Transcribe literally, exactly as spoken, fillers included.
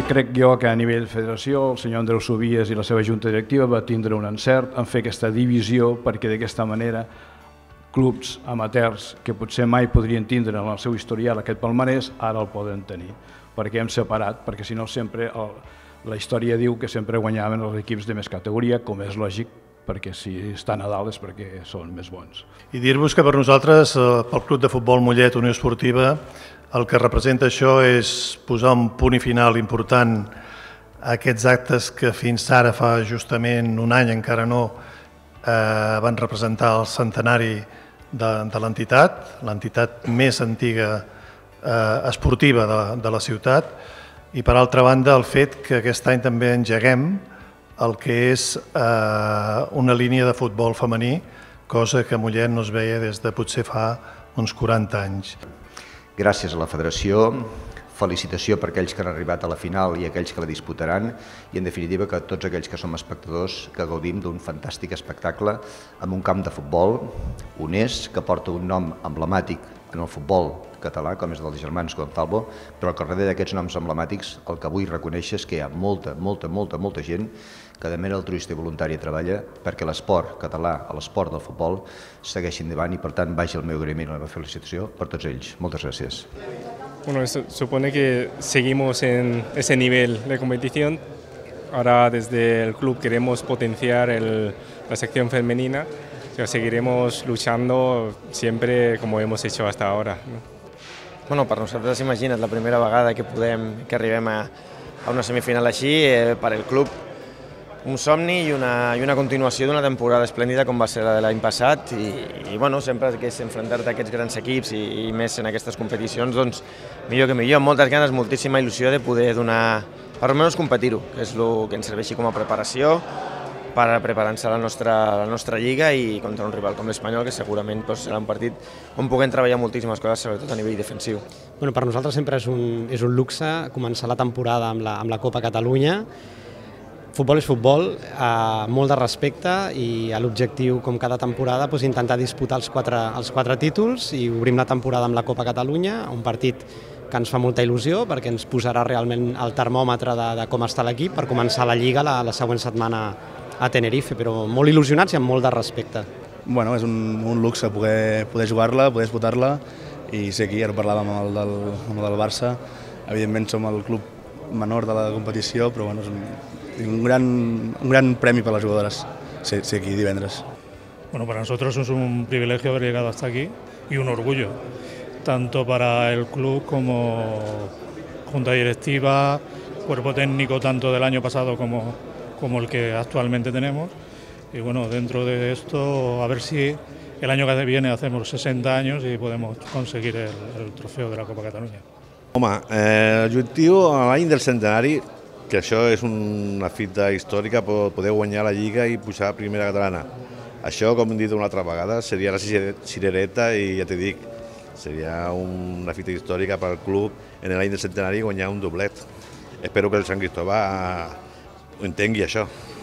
crec jo que a nivell federació el senyor Andreu Subies i la seva junta directiva va tindre un encert en fer aquesta divisió perquè d'aquesta manera clubs amateurs que potser mai podrien tindre en el seu historial aquest palmarès, ara el poden tenir, perquè hem separat, perquè si no sempre el, la història diu que sempre guanyaven els equips de més categoria, com és lògic, perquè si estan a dalt és perquè són més bons. I dir-vos que per nosaltres, pel Club de Futbol Mollet Unió Esportiva, el que representa això és posar un punt i final important a aquests actes que fins ara, fa justament un any, encara no, eh, van representar el centenari de, de l'entitat, l'entitat més antiga eh, esportiva de, de la ciutat, i per altra banda el fet que aquest any també engeguem el que és eh, una línia de futbol femení, cosa que a Mollet no es veia des de potser fa uns quaranta anys. Gràcies a la federació, felicitació per aquells que han arribat a la final i aquells que la disputaran i en definitiva que tots aquells que som espectadors que gaudim d'un fantàstic espectacle amb un camp de futbol honest que porta un nom emblemàtic en el futbol català, com és el dels germans Gonzalvo, però al darrere d'aquests noms emblemàtics el que vull reconèixer és que hi ha molta, molta, molta, molta gent que de manera altruista i voluntària treballa perquè l'esport català, l'esport del futbol, segueixi endavant i per tant vagi el meu agraïment i la meva felicitació per tots ells. Moltes gràcies. Bueno, eso supone que seguimos en ese nivel de competición. Ahora desde el club queremos potenciar el, la sección femenina. O sea, seguiremos luchando siempre como hemos hecho hasta ahora, ¿no? Bueno, per nosaltres, imagina't, la primera vegada que podem, que arribem a, a una semifinal així, eh, per el club, un somni i una, i una continuació d'una temporada esplèndida com va ser la de l'any passat i, i bueno, sempre que és enfrontar-te a aquests grans equips i, i més en aquestes competicions, doncs millor que millor, amb moltes ganes, moltíssima il·lusió de poder donar, per almenys competir-ho, que és el que ens serveixi com a preparació per preparar-nos a la nostra, la nostra lliga i contra un rival com l'Espanyol, que segurament doncs, serà un partit on puguem treballar moltíssimes coses, sobretot a nivell defensiu. Bueno, per nosaltres sempre és un, és un luxe començar la temporada amb la, amb la Copa Catalunya. Futbol és futbol, eh, molt de respecte i l'objectiu, com cada temporada, doncs, intentar disputar els quatre, els quatre títols i obrim la temporada amb la Copa Catalunya, un partit que ens fa molta il·lusió perquè ens posarà realment el termòmetre de, de com està l'equip per començar la Lliga la, la següent setmana a Tenerife, però molt il·lusionats i amb molt de respecte. Bueno, és un, un luxe poder, poder jugar-la, poder disputar-la i ser aquí, ara parlàvem amb el del, amb el del Barça, evidentment som el club menor de la competició, però bueno, és un, un, gran, un gran premi per a les jugadores ser, ser aquí divendres. Bueno, para nosotros es un privilegio haber llegado hasta aquí y un orgullo, tanto para el club como junta directiva, cuerpo técnico tanto del año pasado como como el que actualmente tenemos y bueno, dentro de esto a ver si el año que viene hacemos sesenta años y podemos conseguir el, el trofeu de la Copa Catalunya. Home, eh, l'objectiu a l'any del centenari, que això és una fita històrica, poder guanyar la Lliga i pujar a primera catalana. Això, com hem dit una altra vegada, seria la cirereta i ja t'he dic, seria una fita històrica per al club en l'any del centenari guanyar un doblet. Espero que el Sant Cristobal ho entengui això.